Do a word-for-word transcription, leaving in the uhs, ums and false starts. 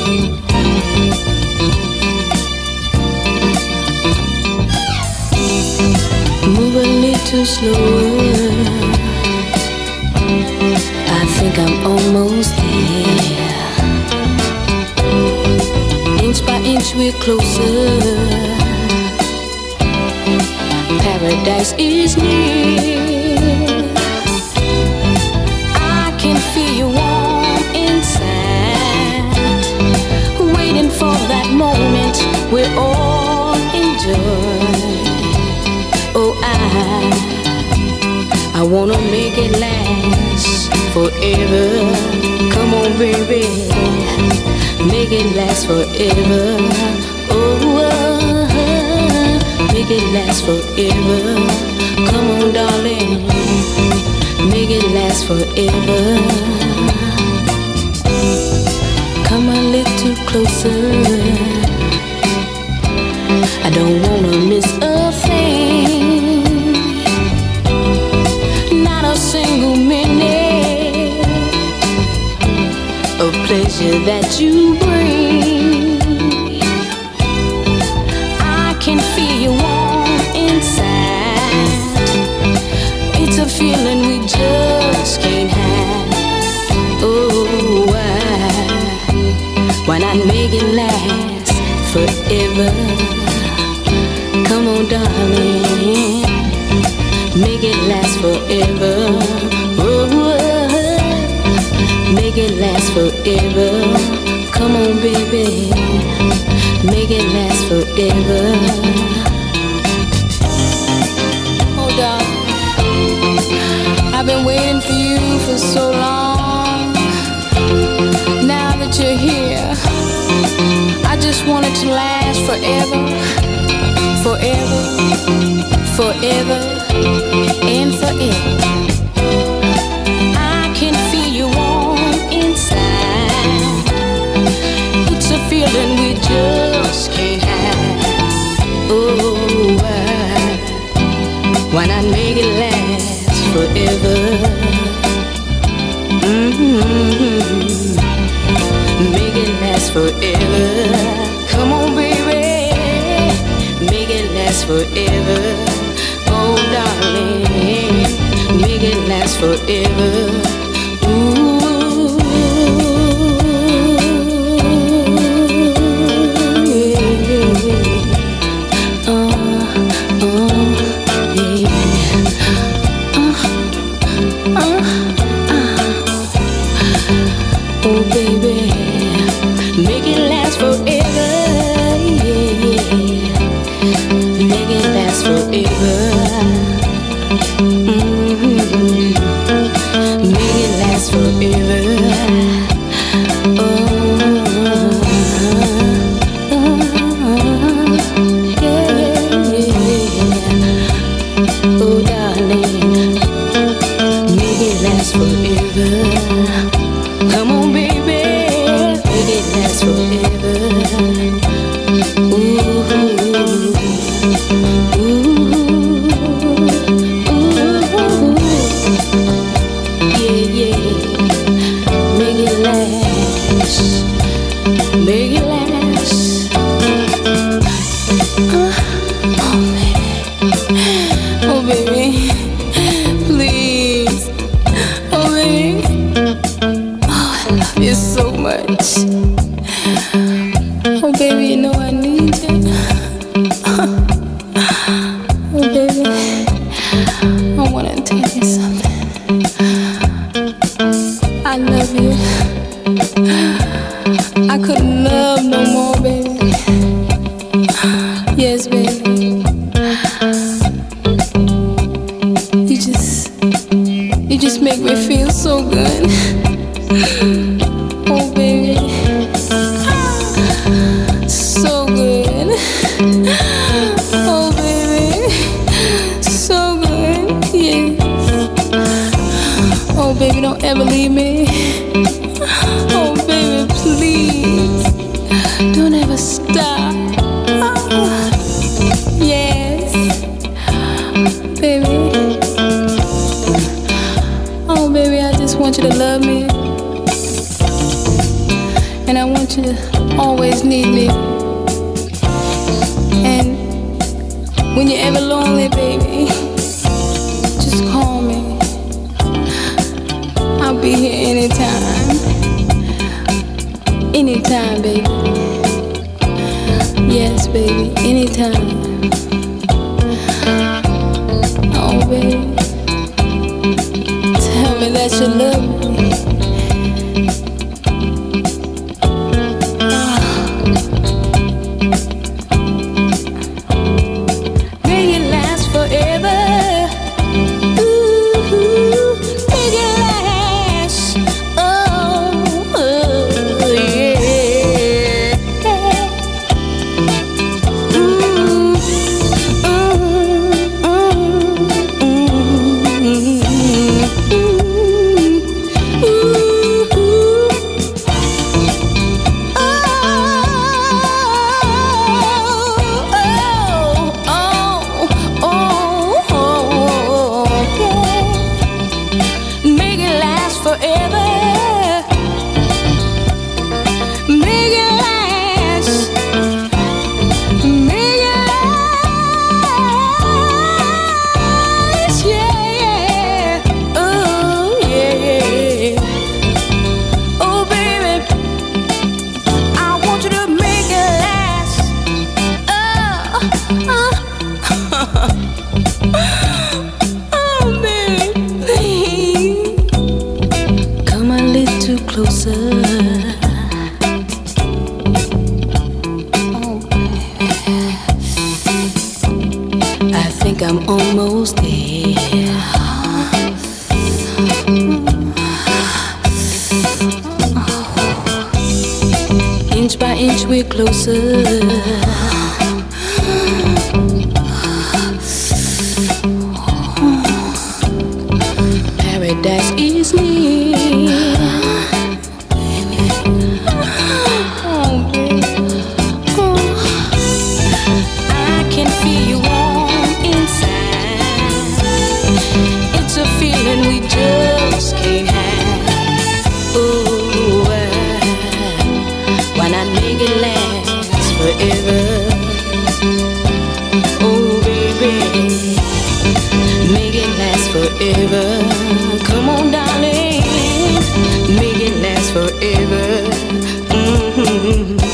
Move a little slower. I think I'm almost there. Inch by inch we're closer. Paradise is near. I can feel you warm inside, waiting for that moment we all enjoy. Oh, I, I wanna make it last forever. Come on, baby, make it last forever. Oh, uh, make it last forever. Come on, darling, make it last forever. Come a little closer. I don't wanna miss a thing, not a single minute of pleasure that you bring. I can feel you warm inside. It's a feeling we just can't have. Oh, why, why not make it last forever? Come on, darling, make it last forever. Oh, make it last forever. Come on, baby, make it last forever. Oh, darling, I've been waiting for you for so long. Now that you're here, I just want it to last forever. Forever, forever, and forever. I can feel you warm inside. It's a feeling we just can't have. Oh, why, why not make it last forever? Mm-hmm. Make it last forever. Come on, baby, make it last forever. Oh, darling, make it last forever. Ooh, yeah. Uh, uh, yeah. Uh, uh, uh. Oh, baby, make it last forever. Yeah, yeah. Make it last forever. Mm-hmm. Make it last forever. Oh, yeah, yeah. Oh, darling, make it last forever. Come on, baby, make it last forever. Ooh. Make it last. Uh, oh, baby. Oh, baby. Please. Oh, baby. Oh, I love you so much. Oh, baby, you know I need you. Oh, baby, I want to tell you something. I love you. I couldn't love no more, baby. Yes, baby. You just, you just make me feel so good. Oh, baby, so good. Oh, baby, so good. Yes. Oh, baby, don't ever leave me. Oh, baby, please, don't ever stop. Oh, yes, baby. Oh, baby, I just want you to love me. want you to always need me. And when you're ever lonely, baby, just call me. I'll be here anytime. Anytime, baby. Yes, baby, anytime. Oh, baby, tell me that you love me. May it last forever. Ooh, make it last. Oh, oh yeah. Mm, mm, mm, mm, mm, ooh, ooh. Forever, make it last, make it last, yeah, oh yeah, oh baby, I want you to make it last, oh, oh baby. Come a little closer. Oh, I think I'm almost there. Inch by inch we're closer. Paradise is near. Oh, baby. Oh. I can feel you warm inside. It's a feeling we just can't hide. Oh, I, why not make it last forever? Oh, baby, make it last forever. Come on, darling, make it last forever. Mm-hmm.